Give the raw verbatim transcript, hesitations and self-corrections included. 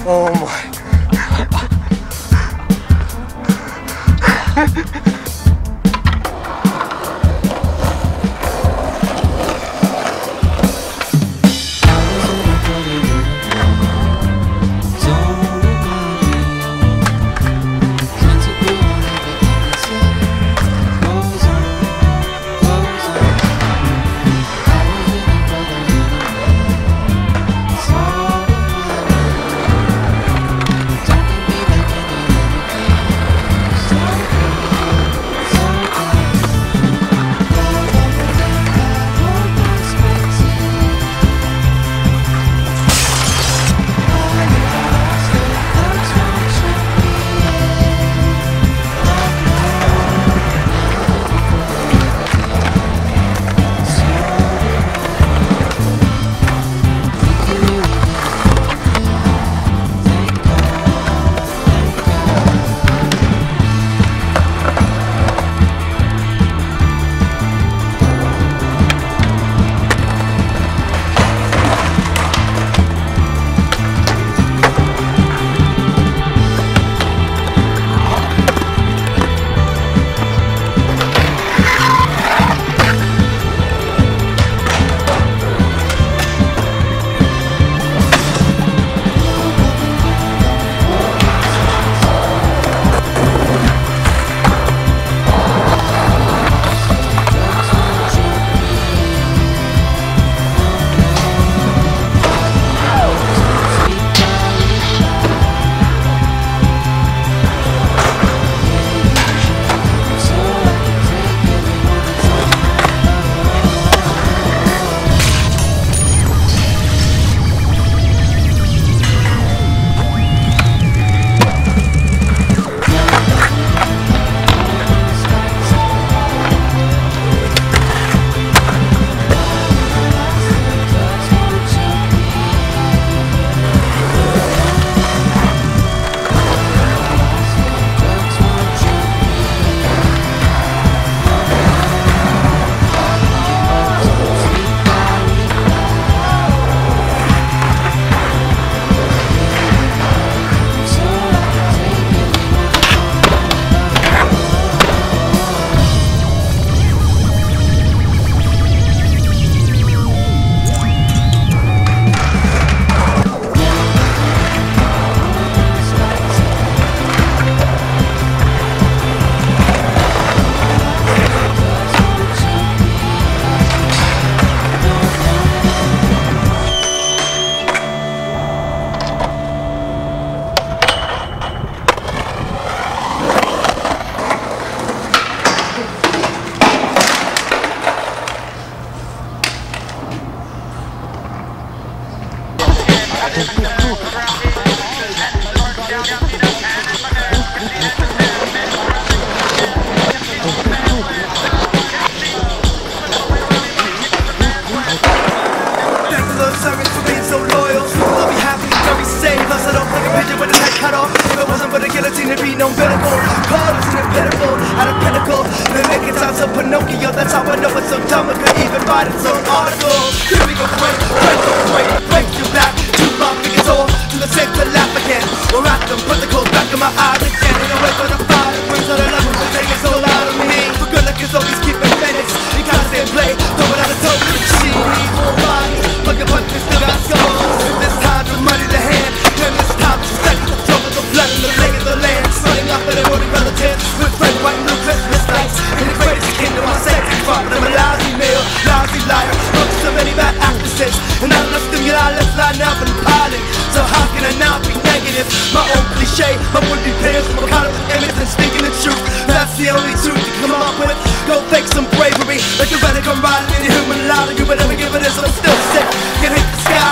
Oh my. Pinocchio, that's how I know it's so dumb it could even write its own article. Here we go, break, break, break, break your back. Too long to get old, to the same to laugh again. Or at them, put the cold back in my eyes again. And I wait for the fire, it brings out another one, take it soul out of me. For good luck is always keeping minutes. You gotta stay and play, throw it out of toe, machine. Evil bodies, look at what we still got scars. This time with money to hand, and this time it's second. Throw the blood in the leg of the land. Running up at every relatives with red, white, and blue Christmas lights. In the greatest kingdom, I say, but I'm a lousy male, lousy liar. Look so many bad actresses, and not enough stimuli, let's line up and pilot. So how can I not be negative? My own cliche, my would-be peers, I'm caught up with image and speaking the truth. That's the only truth to come up with. Go fake some bravery, like you're ready to come riding in your human ladder. You would never give it this, I'm still sick. Can hit the sky.